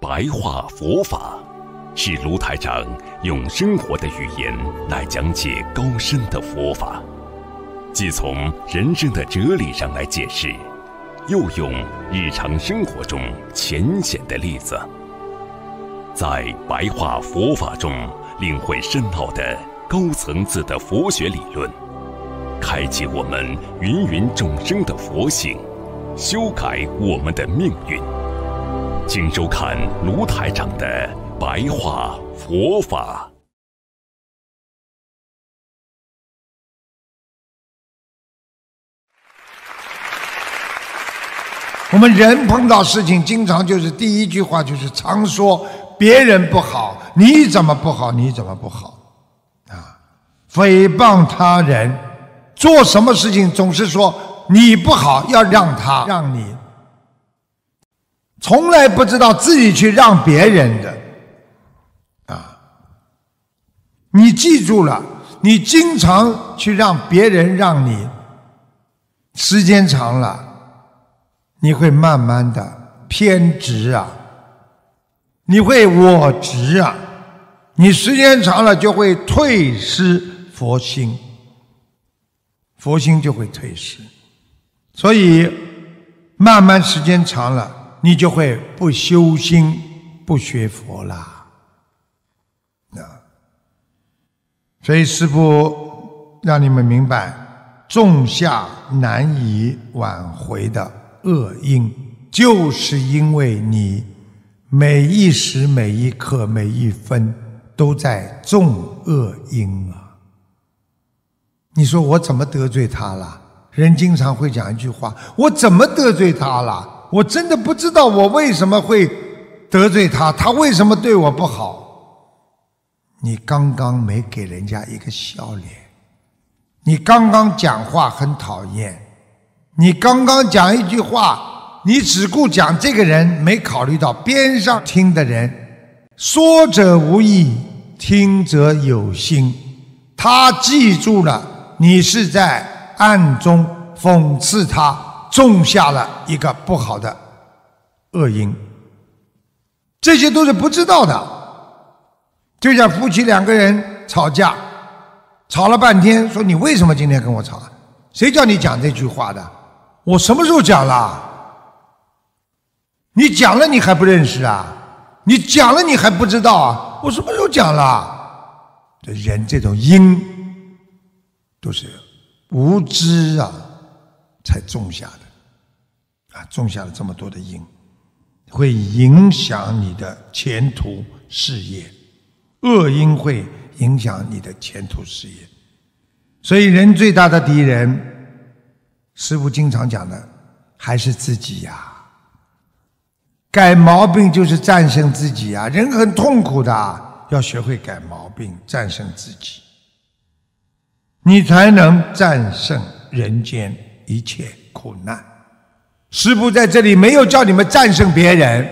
白话佛法，是卢台长用生活的语言来讲解高深的佛法，既从人生的哲理上来解释，又用日常生活中浅显的例子，在白话佛法中领会深奥的高层次的佛学理论，开启我们芸芸众生的佛性，修改我们的命运。请收看卢台长的白话佛法。 我们人碰到事情，经常就是第一句话就是常说别人不好，你怎么不好，你怎么不好啊？诽谤他人，做什么事情总是说你不好，要让他让你，从来不知道自己去让别人的啊！你记住了，你经常去让别人让你，时间长了，你会慢慢的偏执啊，你会我执啊，你时间长了就会退失佛心，佛心就会退失，所以慢慢时间长了，你就会不修心，不学佛啦。所以师父让你们明白，种下难以挽回的恶因，就是因为你每一时每一刻每一分都在种恶因啊。你说我怎么得罪他了？人经常会讲一句话，我怎么得罪他了？我真的不知道我为什么会得罪他，他为什么对我不好？你刚刚没给人家一个笑脸，你刚刚讲话很讨厌，你刚刚讲一句话，你只顾讲这个人，没考虑到边上听的人。说者无意，听者有心，他记住了你是在暗中讽刺他，种下了一个不好的恶因，这些都是不知道的。就像夫妻两个人吵架，吵了半天，说你为什么今天跟我吵？谁叫你讲这句话的？我什么时候讲了？你讲了你还不认识啊？你讲了你还不知道啊？我什么时候讲了？这人这种因都是无知啊才种下的啊，种下了这么多的因，会影响你的前途事业，恶因会影响你的前途事业。所以人最大的敌人，师父经常讲的还是自己呀。改毛病就是战胜自己啊，人很痛苦的，要学会改毛病，战胜自己，你才能战胜人间一切苦难。师父在这里没有叫你们战胜别人，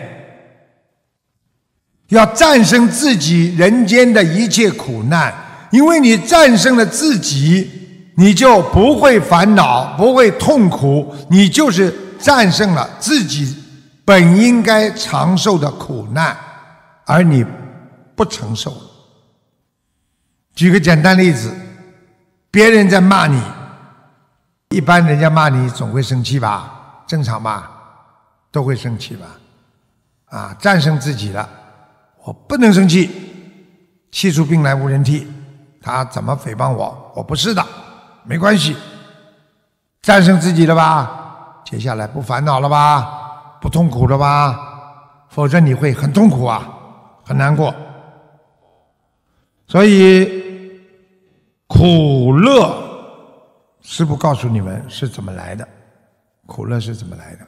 要战胜自己人间的一切苦难，因为你战胜了自己，你就不会烦恼，不会痛苦，你就是战胜了自己本应该长受的苦难，而你不承受。举个简单例子，别人在骂你，一般人家骂你总会生气吧，正常吧，都会生气吧。啊，战胜自己了，我不能生气，气出病来无人替，他怎么诽谤我，我不是的，没关系，战胜自己了吧，接下来不烦恼了吧，不痛苦了吧，否则你会很痛苦啊，很难过。所以苦乐师父告诉你们是怎么来的，苦乐是怎么来的。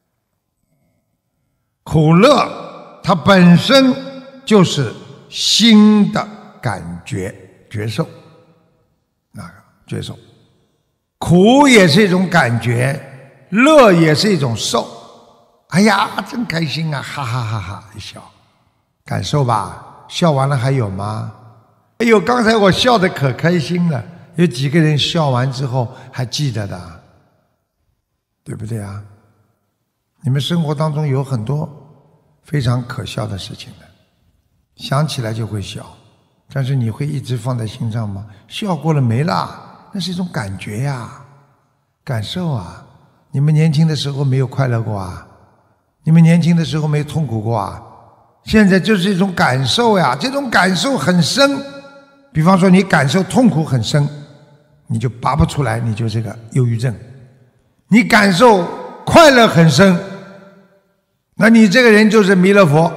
苦乐它本身就是心的感觉觉受，觉受。苦也是一种感觉，乐也是一种受。哎呀，真开心啊，哈哈哈哈一笑，感受吧。笑完了还有吗？哎呦，刚才我笑得可开心了，有几个人笑完之后还记得的，对不对啊？你们生活当中有很多非常可笑的事情的，想起来就会笑，但是你会一直放在心上吗？笑过了没啦，那是一种感觉呀，感受啊。你们年轻的时候没有快乐过啊？你们年轻的时候没痛苦过啊？现在就是一种感受呀，这种感受很深。比方说你感受痛苦很深，你就拔不出来，你就这个忧郁症。你感受快乐很深，那你这个人就是弥勒佛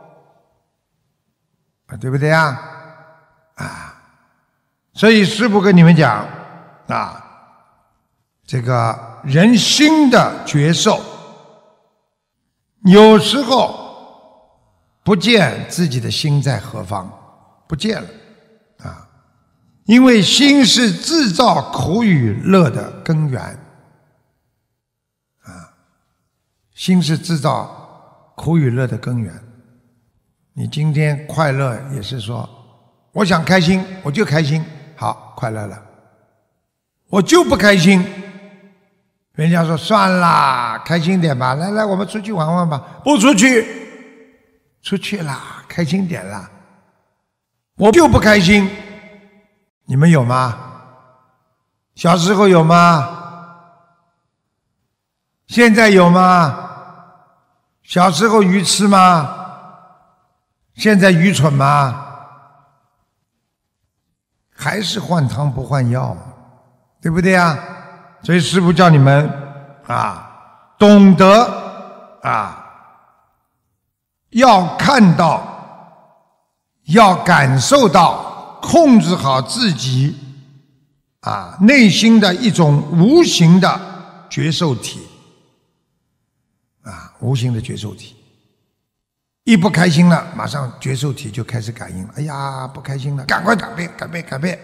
啊，对不对呀？啊，所以师父跟你们讲啊，这个人心的觉受，有时候不见自己的心在何方，不见了啊，因为心是制造苦与乐的根源啊，心是制造苦与乐的根源。你今天快乐也是说，我想开心我就开心，好，快乐了。我就不开心，人家说算啦，开心点吧，来来，我们出去玩玩吧。不出去，出去啦，开心点啦。我就不开心，你们有吗？小时候有吗？现在有吗？小时候愚痴吗？现在愚蠢吗？还是换汤不换药，对不对啊？所以师父叫你们啊，懂得啊，要看到，要感受到，控制好自己啊内心的一种无形的觉受体啊，无形的觉受体。一不开心了，马上觉受体就开始感应了。哎呀，不开心了，赶快改变，改变，改变。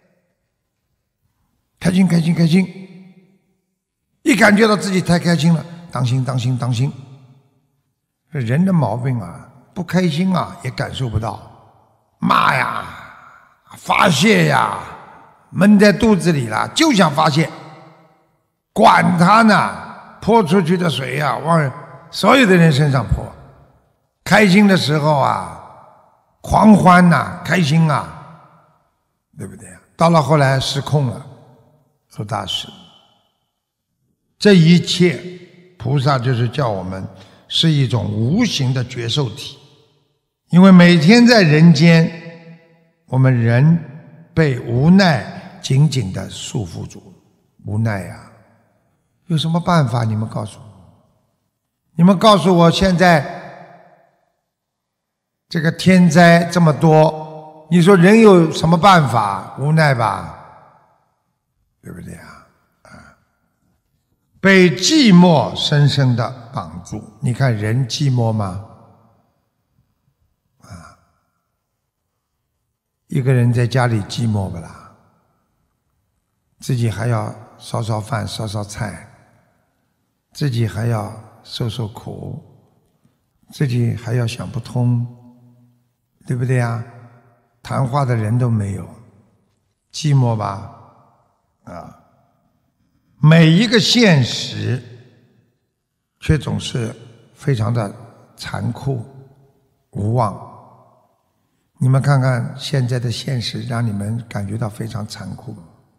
开心，开心，开心。一感觉到自己太开心了，当心，当心，当心。人的毛病啊，不开心啊也感受不到，骂呀，发泄呀，闷在肚子里了，就想发泄，管他呢，泼出去的水呀，往所有的人身上泼。开心的时候啊，狂欢呐，开心啊，对不对？到了后来失控了，出大事。这一切，菩萨就是叫我们是一种无形的觉受体，因为每天在人间，我们人被无奈紧紧地束缚住，无奈呀，有什么办法？你们告诉我，你们告诉我，现在这个天灾这么多，你说人有什么办法？无奈吧，对不对啊？被寂寞深深的绑住。你看人寂寞吗？一个人在家里寂寞不啦？自己还要烧烧饭、烧烧菜，自己还要受受苦，自己还要想不通，对不对呀？谈话的人都没有，寂寞吧？啊！每一个现实，却总是非常的残酷、无望。你们看看现在的现实，让你们感觉到非常残酷。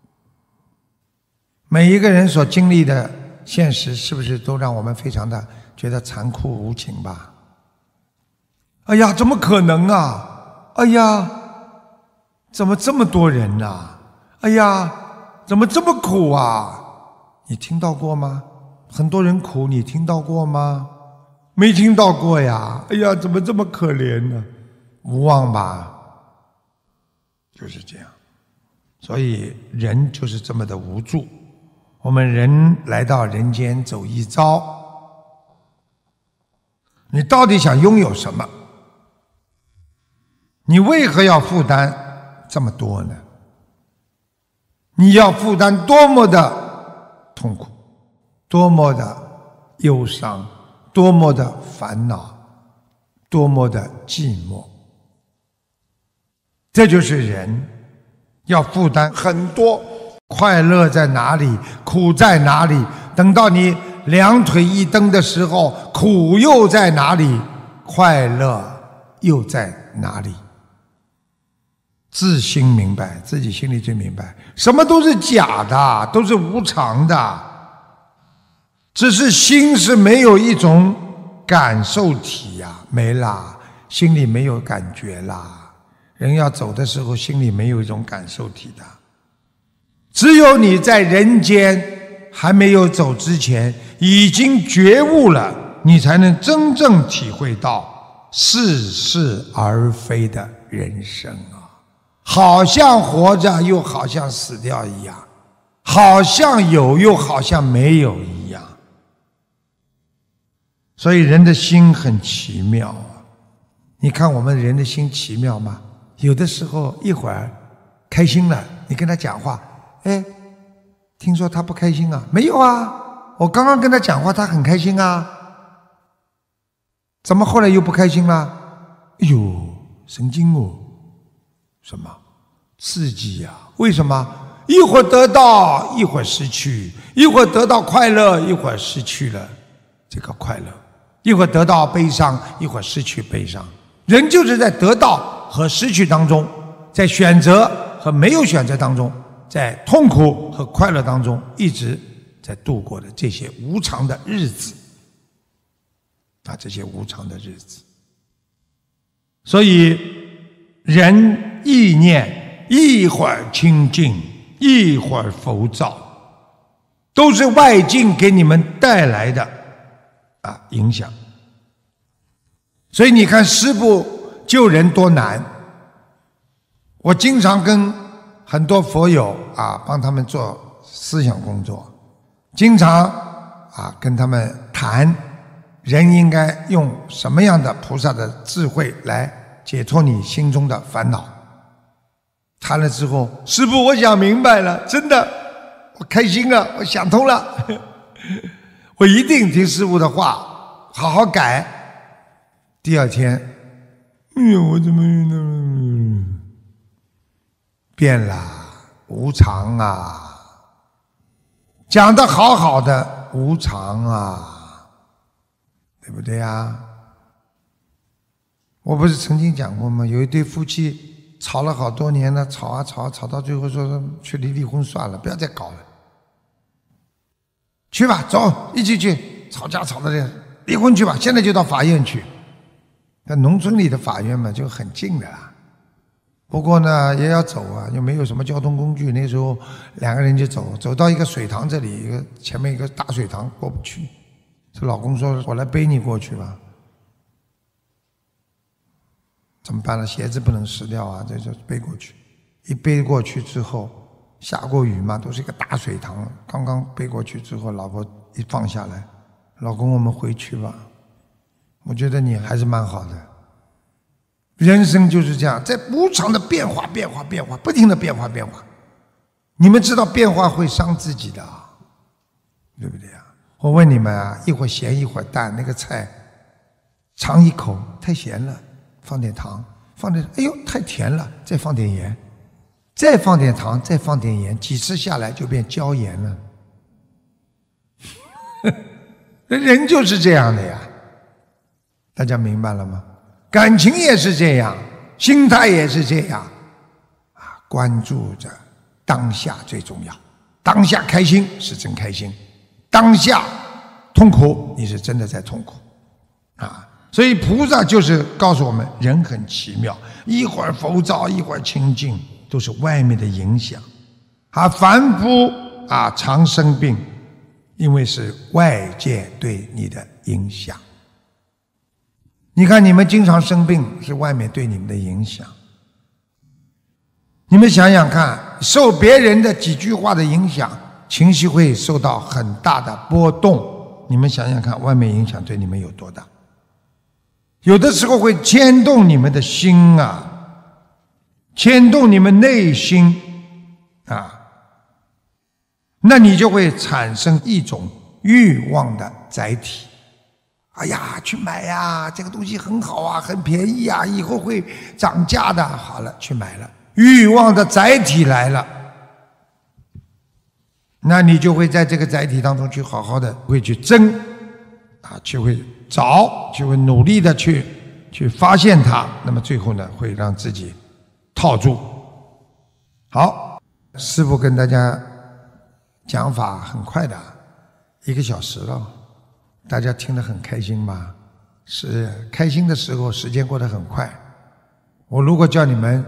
每一个人所经历的现实，是不是都让我们非常的觉得残酷无情吧？哎呀，怎么可能啊？哎呀，怎么这么多人啊？哎呀，怎么这么苦啊？你听到过吗？很多人苦，你听到过吗？没听到过呀。哎呀，怎么这么可怜呢？无望吧，就是这样。所以人就是这么的无助。我们人来到人间走一遭，你到底想拥有什么？你为何要负担这么多呢？你要负担多么的痛苦，多么的忧伤，多么的烦恼，多么的寂寞。这就是人要负担很多。快乐在哪里？苦在哪里？等到你两腿一蹬的时候，苦又在哪里？ 快乐又在哪里？自心明白，自己心里最明白，什么都是假的，都是无常的，只是心是没有一种感受体呀，没啦，心里没有感觉啦。人要走的时候，心里没有一种感受体的。只有你在人间还没有走之前，已经觉悟了，你才能真正体会到似是而非的人生啊！好像活着，又好像死掉一样；好像有，又好像没有一样。所以人的心很奇妙啊！你看我们人的心奇妙吗？有的时候一会儿开心了，你跟他讲话，哎，听说他不开心啊？没有啊，我刚刚跟他讲话，他很开心啊。怎么后来又不开心了？哎呦，神经哦！什么刺激呀？为什么？一会儿得到，一会儿失去；一会儿得到快乐，一会儿失去了这个快乐；一会儿得到悲伤，一会儿失去悲伤。人就是在得到和失去当中，在选择和没有选择当中，在痛苦和快乐当中，一直在度过的这些无常的日子啊，这些无常的日子。所以人意念一会儿清净，一会儿浮躁，都是外境给你们带来的影响。所以你看师父救人多难，我经常跟很多佛友帮他们做思想工作，经常跟他们谈人应该用什么样的菩萨的智慧来解脱你心中的烦恼。谈了之后，师父我想明白了，真的我开心了，我想通了我一定听师父的话，好好改。第二天，哎呦，我怎么变了？无常啊！讲得好好的无常啊，对不对呀？我不是曾经讲过吗？有一对夫妻吵了好多年了，吵啊吵，吵到最后说去离婚算了，不要再搞了。去吧，走，一起去。吵架吵到这样，离婚去吧，现在就到法院去。那农村里的法院嘛，就很近的啦。不过呢，也要走啊，又没有什么交通工具。那时候两个人就走到一个水塘这里，前面一个大水塘，过不去。这老公说：“我来背你过去吧。”怎么办呢？鞋子不能湿掉啊，这就背过去。一背过去之后，下过雨嘛，都是一个大水塘。刚刚背过去之后，老婆一放下来，老公，我们回去吧。我觉得你还是蛮好的。人生就是这样，在无常的变化，不停的变化。你们知道变化会伤自己的，对不对啊？我问你们啊，一会儿咸一会儿淡，那个菜尝一口太咸了，放点糖，哎呦太甜了，再放点盐，再放点糖，再放点盐，几次下来就变椒盐了。人就是这样的呀。大家明白了吗？感情也是这样，心态也是这样关注着当下最重要。当下开心是真开心，当下痛苦你是真的在痛苦所以菩萨就是告诉我们，人很奇妙，一会儿浮躁，一会儿清净，都是外面的影响凡夫常生病，因为是外界对你的影响。你看你们经常生病，是外面对你们的影响。你们想想看，受别人的几句话的影响，情绪会受到很大的波动。你们想想看，外面影响对你们有多大？有的时候会牵动你们的心牵动你们内心那你就会产生一种欲望的载体。哎呀，去买呀，这个东西很好很便宜以后会涨价的。好了，去买了，欲望的载体来了，那你就会在这个载体当中去好好的会去争就会找，就会努力的去去发现它，那么最后呢，会让自己套住。好，师父跟大家讲法很快的，1个小时了，大家听得很开心吗？是开心的时候，时间过得很快。我如果叫你们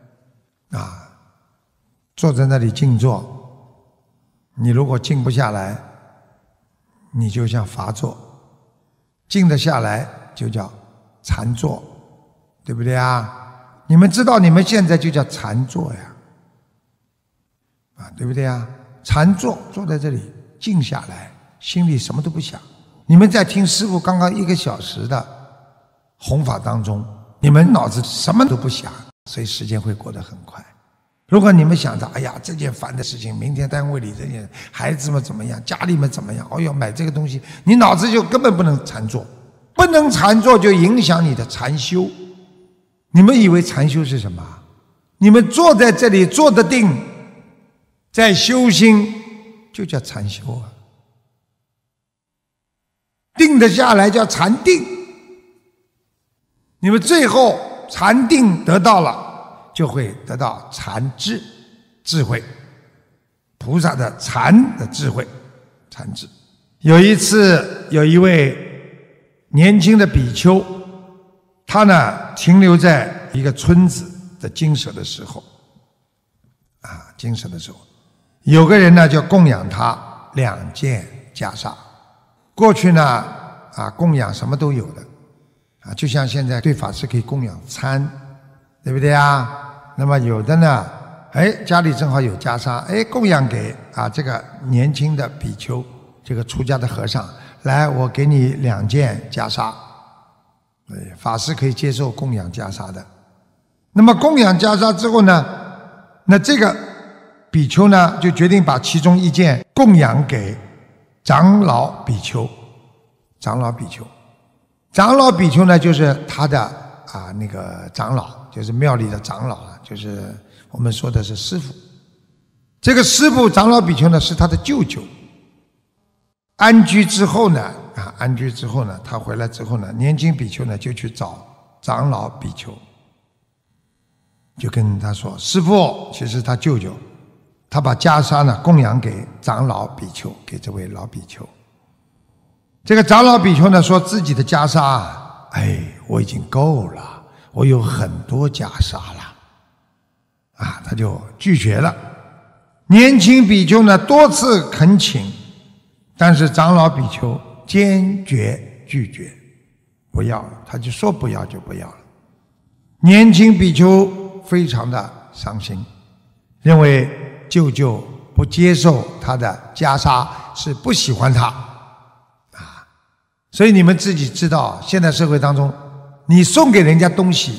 坐在那里静坐，你如果静不下来，你就像罚坐；静得下来就叫禅坐，对不对啊？你们知道你们现在就叫禅坐呀，对不对啊？禅坐，坐在这里静下来，心里什么都不想。你们在听师父刚刚1个小时的弘法当中，你们脑子什么都不想，所以时间会过得很快。如果你们想着，哎呀，这件烦的事情，明天单位里这件孩子们怎么样，家里面怎么样，要买这个东西，你脑子就根本不能禅坐，不能禅坐就影响你的禅修。你们以为禅修是什么？你们坐在这里坐得定，在修心，就叫禅修啊。定得下来叫禅定。你们最后禅定得到了，就会得到禅智，智慧，菩萨的禅的智慧，禅智。有一次，有一位年轻的比丘，他呢停留在一个村子的精舍的时候，精舍的时候，有个人呢就供养他2件袈裟。过去呢供养什么都有的就像现在对法师可以供养餐，对不对啊？那么有的呢，家里正好有袈裟，供养给这个年轻的比丘，这个出家的和尚，来，我给你2件袈裟。法师可以接受供养袈裟的。那么供养袈裟之后呢，那这个比丘呢就决定把其中1件供养给长老比丘。长老比丘，长老比丘呢，就是他的那个长老，就是庙里的长老就是我们说的是师父。这个师父长老比丘呢，是他的舅舅。安居之后呢，他回来之后呢，年轻比丘呢就去找长老比丘，就跟他说：“师父，其实他舅舅，他把袈裟呢供养给长老比丘，给这位老比丘。”这个长老比丘呢说自己的袈裟，我已经够了，我有很多袈裟了，他就拒绝了。年轻比丘呢多次恳请，但是长老比丘坚决拒绝，不要了，他就说不要就不要了。年轻比丘非常的伤心，认为舅舅不接受他的袈裟是不喜欢他。所以你们自己知道，现在社会当中，你送给人家东西，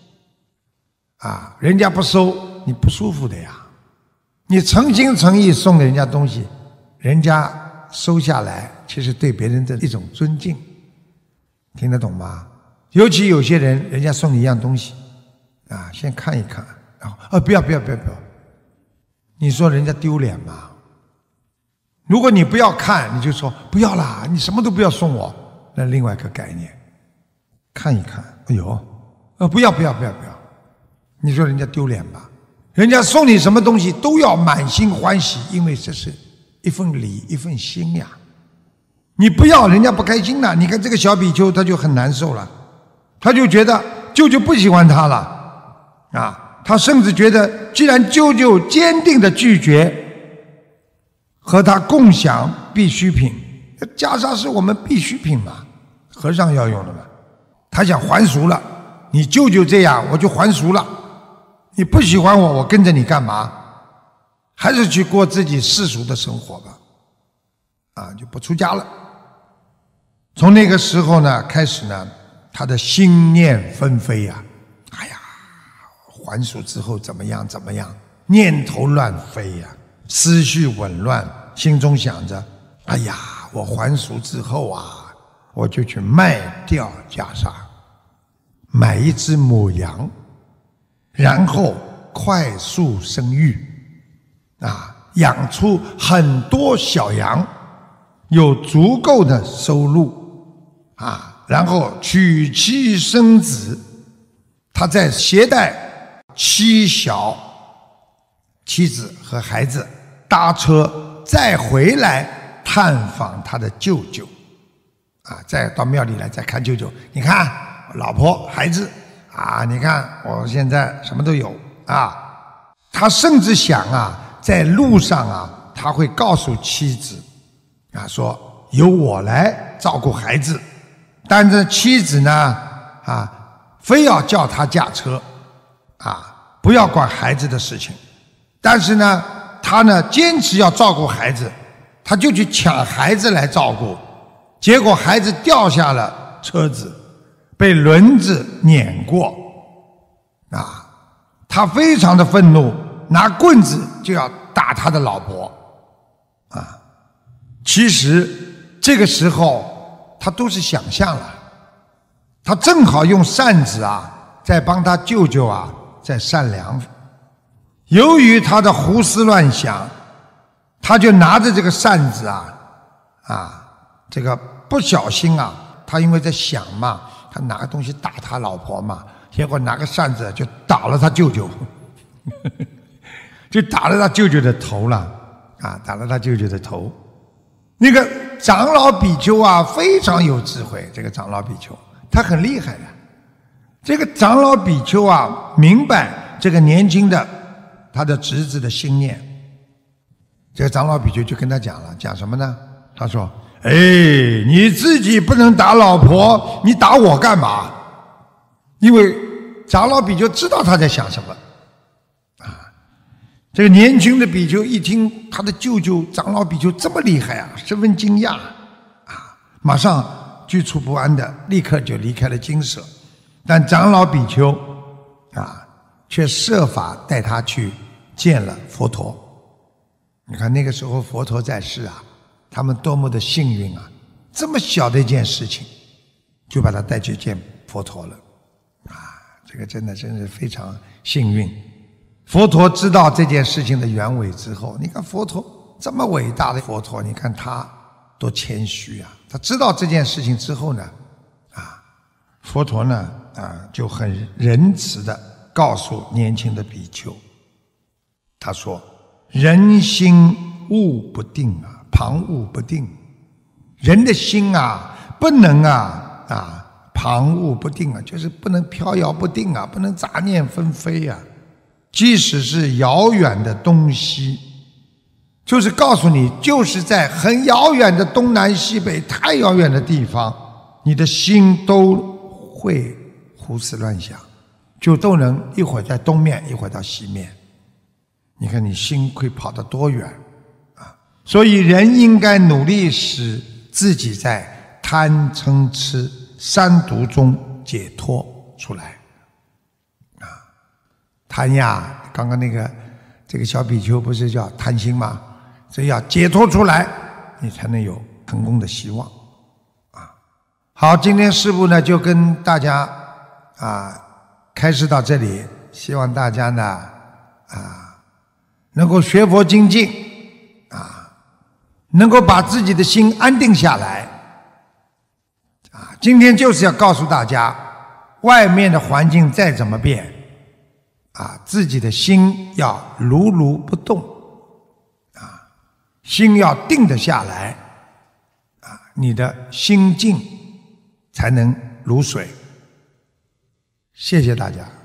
人家不收，你不舒服的呀。你诚心诚意送给人家东西，人家收下来，其实对别人的一种尊敬，听得懂吗？尤其有些人，人家送你一样东西，先看一看，然后不要，你说人家丢脸吗？如果你不要看，你就说不要啦，你什么都不要送我。那另外一个概念，看一看，不要，你说人家丢脸吧？人家送你什么东西都要满心欢喜，因为这是一份礼，一份心呀。你不要，人家不开心了。你看这个小比丘他就很难受了，他就觉得舅舅不喜欢他了他甚至觉得，既然舅舅坚定的拒绝和他共享必需品，袈裟是我们必需品嘛，和尚要用的嘛。他想还俗了，你舅舅这样，我就还俗了。你不喜欢我，我跟着你干嘛？还是去过自己世俗的生活吧，就不出家了。从那个时候呢开始呢，他的心念纷飞还俗之后怎么样，念头乱飞思绪紊乱，心中想着，我还俗之后我就去卖掉袈裟，买一只母羊，然后快速生育养出很多小羊，有足够的收入然后娶妻生子，他再携带妻小妻子和孩子搭车再回来探访他的舅舅再到庙里来再看舅舅，你看老婆孩子你看我现在什么都有他甚至想在路上他会告诉妻子说由我来照顾孩子，但是妻子呢非要叫他驾车不要管孩子的事情，但是呢他呢坚持要照顾孩子，他就去抢孩子来照顾，结果孩子掉下了车子，被轮子碾过他非常的愤怒，拿棍子就要打他的老婆其实这个时候他都是想象了，他正好用扇子在帮他舅舅在善良。由于他的胡思乱想，他就拿着这个扇子这个不小心他因为在想嘛，他拿个东西打他老婆嘛，结果拿个扇子就打了他舅舅就打了他舅舅的头了打了他舅舅的头。那个长老比丘非常有智慧，这个长老比丘他很厉害的。这个长老比丘明白这个年轻的他的侄子的心念，这个长老比丘就跟他讲了，讲什么呢？他说你自己不能打老婆，你打我干嘛？因为长老比丘知道他在想什么这个年轻的比丘一听他的舅舅长老比丘这么厉害十分惊讶马上居处不安的立刻就离开了精舍。但长老比丘却设法带他去见了佛陀。你看那个时候佛陀在世他们多么的幸运这么小的一件事情就把他带去见佛陀了这个真是非常幸运。佛陀知道这件事情的原委之后，你看佛陀这么伟大的佛陀，你看他多谦虚他知道这件事情之后呢佛陀呢就很仁慈的告诉年轻的比丘，他说人心物不定旁骛不定，人的心不能旁骛不定就是不能飘摇不定不能杂念纷飞即使是遥远的东西，就是告诉你就是在很遥远的东南西北太遥远的地方，你的心都会胡思乱想，就都能一会儿在东面一会儿到西面，你看你心会跑得多远所以人应该努力使自己在贪嗔痴三毒中解脱出来贪刚刚这个小比丘不是叫贪心吗？所以要解脱出来，你才能有成功的希望好，今天师父呢就跟大家开示到这里，希望大家呢能够学佛精进能够把自己的心安定下来今天就是要告诉大家，外面的环境再怎么变自己的心要如如不动心要定得下来你的心静才能如水。谢谢大家。